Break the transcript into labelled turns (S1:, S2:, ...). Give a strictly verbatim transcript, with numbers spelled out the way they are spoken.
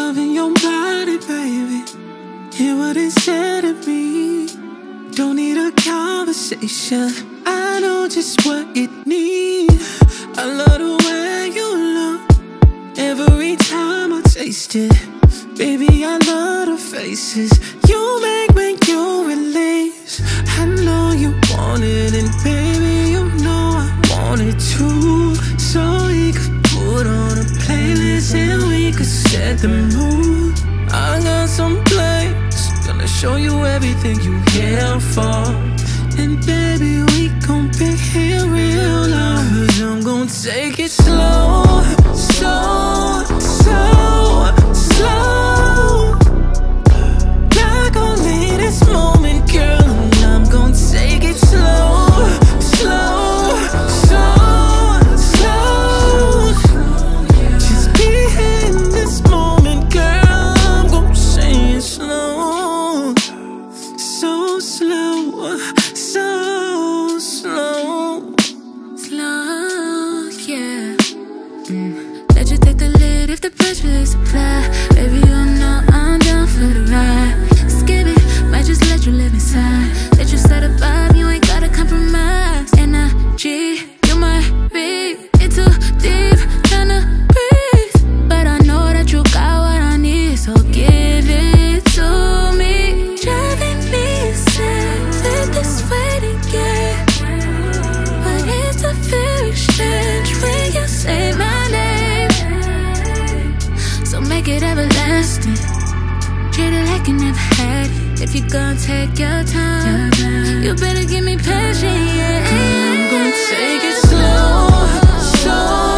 S1: loving your body, baby. Hear what it said to me. Don't need a conversation, I know just what it needs. I love the way you look every time I taste it. Baby, I love the faces you make when you release. I know you want it, and baby, you know I want it too. So we could put on a playlist and we could set the mood. I got some plans, gonna show you everything you here for. And baby, we gon' be here real long. Cause I'm gon' take it slow, slow, slow, slow. Like only this moment, girl. And I'm gon' take it slow, slow, slow, slow. Just be in this moment, girl. I'm gon' say it slow, so slow, so slow, slow, yeah. Mm. Let you take the lead if the pressure is applied. Baby, you know I'm down for the ride. Skip it, might just let you live inside. Let you set a vibe, you ain't gotta compromise. Energy, you might be it too deep, tryna breathe. But I know that you got what I need, so give it to me. Driving me insane with this waiting game. But it's a very strange when you say my name. So make it everlasting, treat it like you never had it. If you gon' take your time, you better give me passion, yeah. I'm gon' take it slow, slow.